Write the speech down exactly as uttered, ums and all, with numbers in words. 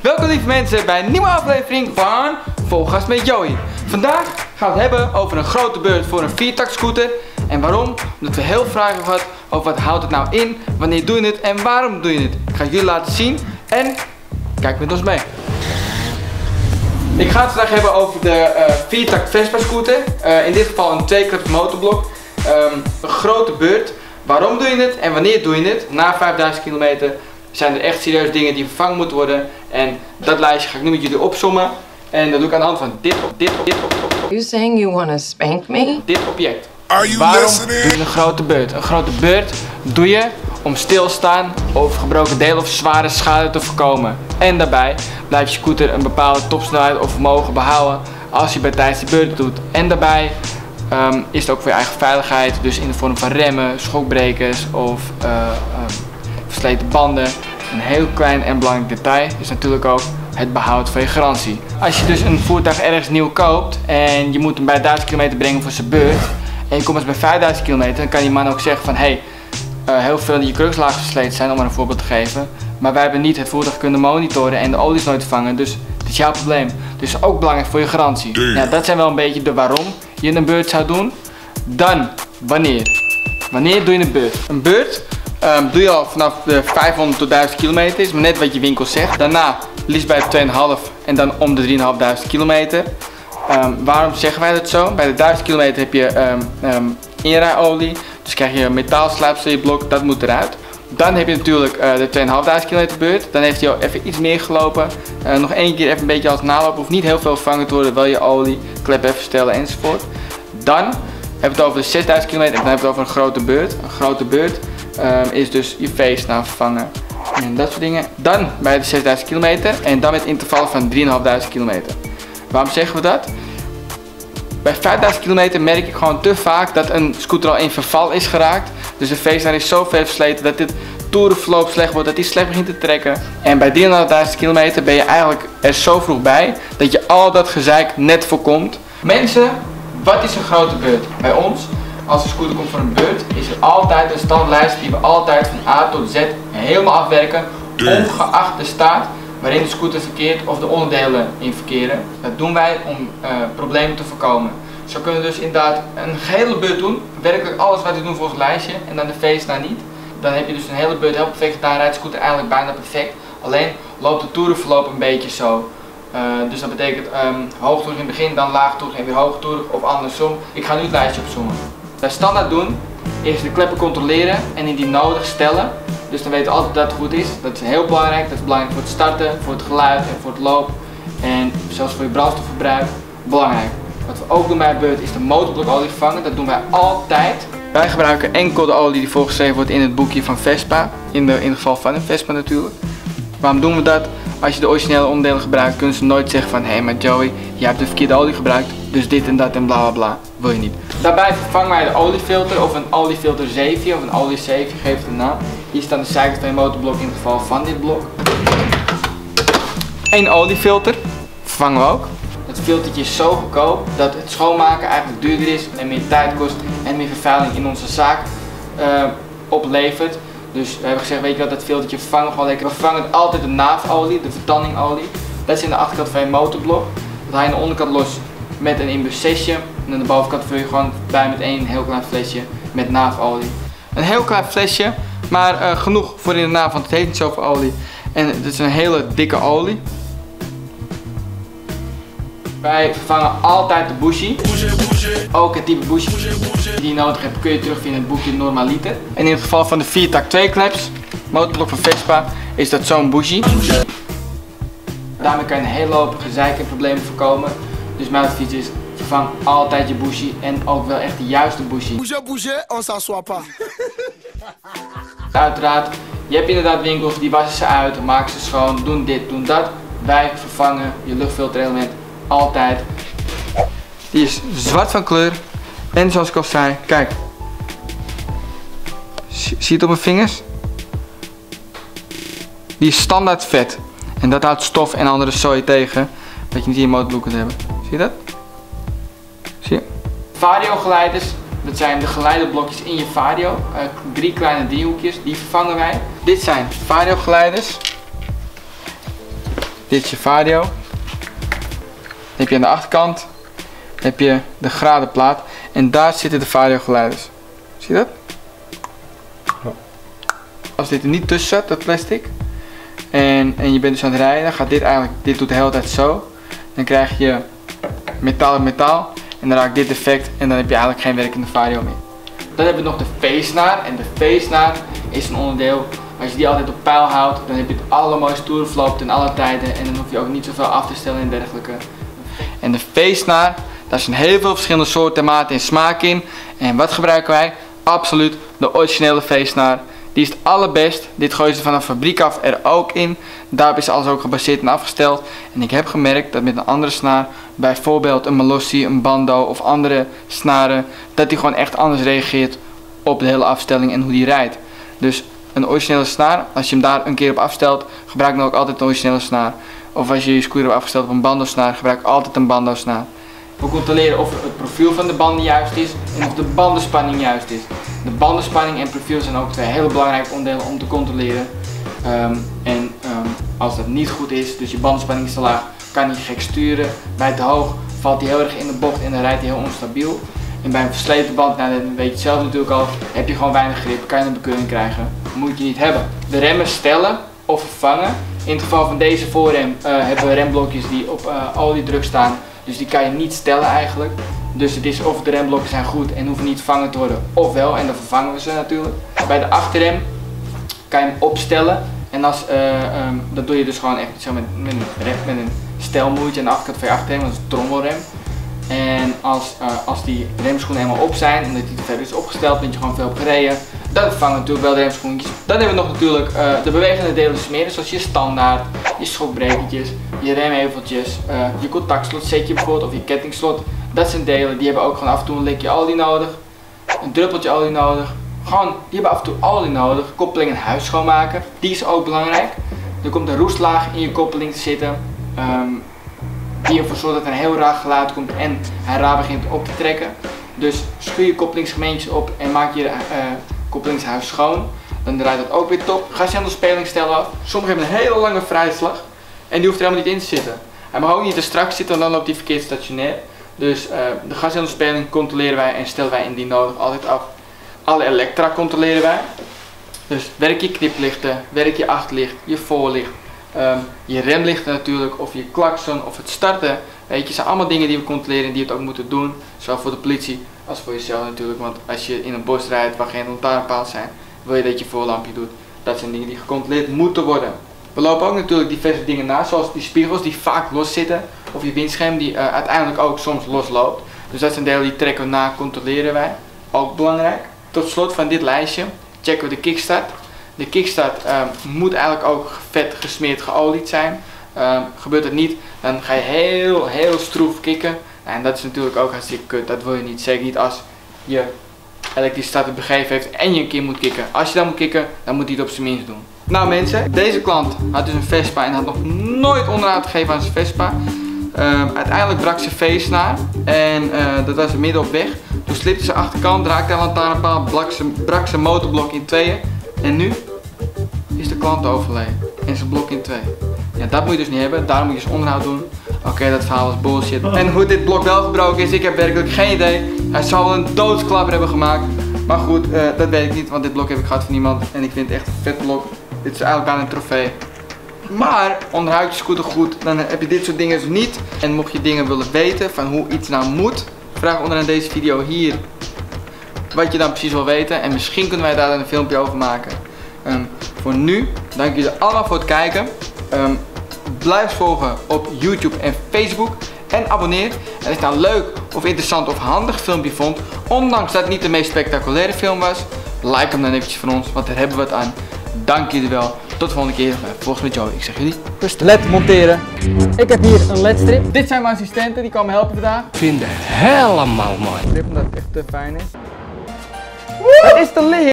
Welkom lieve mensen bij een nieuwe aflevering van Vol Gas met Joey. Vandaag gaan we het hebben over een grote beurt voor een viertakt scooter. En waarom? Omdat we heel vragen gehad over wat houdt het nou in, wanneer doe je het en waarom doe je het. Ik ga het jullie laten zien en kijk met ons mee. Ik ga het vandaag hebben over de uh, viertakt Vespa scooter. Uh, in dit geval een twee-klep motorblok. Um, een grote beurt. Waarom doe je het en wanneer doe je het? Na vijfduizend kilometer zijn er echt serieus dingen die vervangen moeten worden. En dat lijstje ga ik nu met jullie opsommen. En dat doe ik aan de hand van dit, dit, dit, op, op, op. You saying you want to spank me? Dit object. Are you Waarom listening? doe je een grote beurt? Een grote beurt doe je om stilstaan of gebroken delen of zware schade te voorkomen. En daarbij blijft je scooter een bepaalde topsnelheid of vermogen behouden als je bij tijdens de beurt doet. En daarbij um, is het ook voor je eigen veiligheid, dus in de vorm van remmen, schokbrekers of uh, um, versleten banden. Een heel klein en belangrijk detail is natuurlijk ook het behoud van je garantie. Als je dus een voertuig ergens nieuw koopt en je moet hem bij duizend kilometer brengen voor zijn beurt en je komt eens bij vijfduizend kilometer, dan kan die man ook zeggen van hey, uh, heel veel van je krukslagen versleten zijn, om maar een voorbeeld te geven. Maar wij hebben niet het voertuig kunnen monitoren en de olie is nooit vervangen, dus het is jouw probleem. Dus ook belangrijk voor je garantie. Ja, dat zijn wel een beetje de waarom je een beurt zou doen. Dan, wanneer? Wanneer doe je een beurt? Een beurt Um, doe je al vanaf de vijfhonderd tot duizend kilometer, is maar net wat je winkel zegt. Daarna liefst bij de twee komma vijf en dan om de drieduizend kilometer. Um, waarom zeggen wij dat zo? Bij de duizend kilometer heb je um, um, inrijolie, dus krijg je metaalslijpsel in je blok, dat moet eruit. Dan heb je natuurlijk uh, de twee komma vijf kilometer beurt, dan heeft hij al even iets meer gelopen. Uh, nog één keer even een beetje als naloop, hoeft niet heel veel vervangen te worden, wel je olie, klep even verstellen enzovoort. Dan hebben we het over de zesduizend kilometer en dan hebben we het over een grote beurt. Een grote beurt Um, is dus je face nou vervangen en dat soort dingen. Dan bij de zesduizend kilometer en dan met intervallen van drieduizend kilometer. Waarom zeggen we dat? Bij vijfduizend kilometer merk ik gewoon te vaak dat een scooter al in verval is geraakt. Dus de face is zo ver versleten dat dit toerenverloop slecht wordt, dat die slecht begint te trekken. En bij drieduizend kilometer ben je eigenlijk er zo vroeg bij dat je al dat gezeik net voorkomt. Mensen, wat is een grote beurt? Bij ons, als een scooter komt voor een beurt, is er altijd een standlijst die we altijd van A tot Z helemaal afwerken, ongeacht de staat waarin de scooter verkeert of de onderdelen in verkeren. Dat doen wij om uh, problemen te voorkomen. Zo kunnen we dus inderdaad een gehele beurt doen, werkelijk alles wat we doen volgens het lijstje en dan de face daar niet. Dan heb je dus een hele beurt heel perfect gedaan, rijdt de scooter eigenlijk bijna perfect. Alleen loopt de toerenverloop een beetje zo. Uh, dus dat betekent um, hoogtoerig in het begin, dan laagtoerig en weer hoogtoerig of andersom. Ik ga nu het lijstje opzoomen. Wat wij standaard doen is de kleppen controleren en indien nodig stellen. Dus dan weten we altijd dat het goed is. Dat is heel belangrijk. Dat is belangrijk voor het starten, voor het geluid en voor het loop. En zelfs voor je brandstofverbruik. Belangrijk. Wat we ook doen bij een beurt is de motorblokolie vervangen. Dat doen wij altijd. Wij gebruiken enkel de olie die voorgeschreven wordt in het boekje van Vespa. In, de, in het geval van een Vespa natuurlijk. Waarom doen we dat? Als je de originele onderdelen gebruikt, kunnen ze nooit zeggen van hé, hey, maar Joey, je hebt de verkeerde olie gebruikt, dus dit en dat en bla bla bla. Wil je niet. Daarbij vervangen wij de oliefilter of een oliefilter zeven of een olie zeven, geef het een naam. Hier staan de zijkant van je motorblok in het geval van dit blok. Eén oliefilter vervangen we ook. Het filtertje is zo goedkoop dat het schoonmaken eigenlijk duurder is en meer tijd kost en meer vervuiling in onze zaak uh, oplevert. Dus we hebben gezegd, weet je wat, dat filtertje vervangen we gewoon lekker. We vervangen altijd de naafolie, de vertandingolie. Dat is in de achterkant van je motorblok. Dat haal je aan de onderkant los met een imbusesje. En aan de bovenkant vul je gewoon bij met één heel klein flesje met naafolie. Een heel klein flesje, maar uh, genoeg voor in de naaf, want het heeft niet zoveel olie. En het is een hele dikke olie. Wij vervangen altijd de bushie. Ook het type bushie die je nodig hebt kun je terugvinden in het boekje normaliter. En in het geval van de viertakt twee kleps, motorblok van Vespa, is dat zo'n bushie. Daarmee kan je een hele hoop gezeik en problemen voorkomen. Dus mijn advies is, vervang altijd je bushie en ook wel echt de juiste bushie. Uiteraard, je hebt inderdaad winkels die wassen ze uit, maken ze schoon, doen dit, doen dat. Wij vervangen je luchtfilterelement altijd. Die is zwart van kleur en zoals ik al zei, kijk, zie je het op mijn vingers? Die is standaard vet en dat houdt stof en andere zooi tegen dat je niet in je motorbloek kunt hebben. Zie je dat? Zie je? Vario geleiders, dat zijn de geleiderblokjes in je Vario, uh, drie kleine driehoekjes, die vervangen wij. Dit zijn Vario geleiders. Dit is je vario. Dan heb je aan de achterkant heb je de gradenplaat. En daar zitten de variogeleiders. Zie je dat? Als dit er niet tussen zat, dat plastic. En, en je bent dus aan het rijden, dan gaat dit eigenlijk, dit doet de hele tijd zo. Dan krijg je metaal op metaal. En dan raakt dit defect en dan heb je eigenlijk geen werkende vario meer. Dan hebben we nog de V-snaar. En de V-snaar is een onderdeel. Als je die altijd op peil houdt, dan heb je het allermooiste toerenfloop ten alle tijden. En dan hoef je ook niet zoveel af te stellen en dergelijke. En de V-snaar, daar zijn heel veel verschillende soorten, maten en smaak in. En wat gebruiken wij? Absoluut de originele V-snaar. Die is het allerbest. Dit gooien ze vanaf fabriek af er ook in. Daarop is alles ook gebaseerd en afgesteld. En ik heb gemerkt dat met een andere snaar, bijvoorbeeld een Malossi, een Bando of andere snaren, dat die gewoon echt anders reageert op de hele afstelling en hoe die rijdt. Dus een originele snaar, als je hem daar een keer op afstelt, gebruik dan ook altijd een originele snaar. Of als je je scooter hebt afgesteld op een Bando snaar, gebruik altijd een Bando snaar. We controleren of het profiel van de banden juist is en of de bandenspanning juist is. De bandenspanning en profiel zijn ook twee hele belangrijke onderdelen om te controleren. Um, en um, als dat niet goed is, dus je bandenspanning is te laag, kan hij gek sturen. Bij te hoog valt hij heel erg in de bocht en dan rijdt hij heel onstabiel. En bij een versleten band, nou dat weet je zelf natuurlijk al, heb je gewoon weinig grip, kan je een bekeuring krijgen. Moet je niet hebben. De remmen stellen of vervangen. In het geval van deze voorrem uh, hebben we remblokjes die op uh, oliedruk staan. Dus die kan je niet stellen eigenlijk. Dus het is of de remblokjes zijn goed en hoeven niet vervangen te worden, ofwel, en dan vervangen we ze natuurlijk. Bij de achterrem kan je hem opstellen. En als, uh, um, dat doe je dus gewoon echt zo met, met, een, met een stelmoertje aan de achterkant van je achterrem, dat is een trommelrem. En als, uh, als die remschoenen helemaal op zijn, omdat die te ver is opgesteld, dat je gewoon veel hebt gereden, dan vervangen we natuurlijk wel de remschoentjes. Dan hebben we nog natuurlijk uh, de bewegende delen smeren, zoals je standaard, je schokbrekertjes, je remheveltjes, uh, je contactslot setje bijvoorbeeld, of je kettingslot. Dat zijn delen, die hebben ook gewoon af en toe een likje olie nodig, een druppeltje olie nodig. Gewoon, die hebben af en toe olie nodig. Koppeling en huis schoonmaken, die is ook belangrijk. Er komt een roestlaag in je koppeling te zitten. Um, die ervoor zorgt dat er een heel raar geluid komt en hij raar begint op te trekken. Dus schuur je koppelingsgemeentjes op en maak je uh, koppelingshuis schoon. Dan draait dat ook weer top. Ga je aan de spelingstellen af. Sommigen hebben een hele lange vrijslag en die hoeft er helemaal niet in te zitten. Hij mag ook niet te strak zitten, want dan loopt hij verkeerd stationair. Dus uh, de gashendelspeling controleren wij en stellen wij indien nodig altijd af. Alle elektra controleren wij. Dus werk je kniplichten, werk je achterlicht, je voorlicht, um, je remlichten natuurlijk, of je klakson of het starten. Weet je, zijn allemaal dingen die we controleren die we het ook moeten doen. Zowel voor de politie als voor jezelf natuurlijk. Want als je in een bos rijdt waar geen lantaarnpalen zijn, wil je dat je voorlampje doet. Dat zijn dingen die gecontroleerd moeten worden. We lopen ook natuurlijk diverse dingen na, zoals die spiegels die vaak los zitten. Of je windscherm die uh, uiteindelijk ook soms losloopt. Dus dat zijn delen die trekken we na, controleren wij. Ook belangrijk. Tot slot van dit lijstje checken we de kickstart. De kickstart uh, moet eigenlijk ook vet gesmeerd geolied zijn. Uh, gebeurt het niet, dan ga je heel heel stroef kicken. En dat is natuurlijk ook hartstikke kut. Dat wil je niet. Zeker niet als je elektrische starter begeven heeft en je een keer moet kicken. Als je dan moet kicken, dan moet hij het op zijn minst doen. Nou mensen, deze klant had dus een Vespa en had nog nooit onderhoud gegeven aan zijn Vespa. Uh, uiteindelijk brak zijn V-snaar en uh, dat was er midden op weg. Toen slipte zijn achterkant, raakte de lantaarnpaal, brak zijn, brak zijn motorblok in tweeën. En nu is de klant overleden en zijn blok in twee. Ja, dat moet je dus niet hebben, daarom moet je dus onderhoud doen. Oké, okay, dat verhaal was bullshit. En hoe dit blok wel gebroken is, ik heb werkelijk geen idee. Hij zou wel een doodsklapper hebben gemaakt. Maar goed, uh, dat weet ik niet, want dit blok heb ik gehad van iemand. En ik vind het echt een vet blok. Dit is eigenlijk bijna een trofee. Maar onderhoud je scooter goed, dan heb je dit soort dingen dus niet. En mocht je dingen willen weten van hoe iets nou moet, vraag onderaan deze video hier wat je dan precies wil weten. En misschien kunnen wij daar dan een filmpje over maken. Um, voor nu, dank jullie allemaal voor het kijken. Um, blijf volgen op YouTube en Facebook. En abonneer. En als je het nou leuk of interessant of handig filmpje vond, ondanks dat het niet de meest spectaculaire film was, like hem dan eventjes van ons, want daar hebben we het aan. Dank jullie wel. Tot de volgende keer. Volgens met Joey. Ik zeg jullie rustig. L E D monteren. Ik heb hier een L E D-strip. Dit zijn mijn assistenten, die komen helpen vandaag. Ik vind het helemaal mooi. Strip omdat het echt te fijn is. Wat is te licht?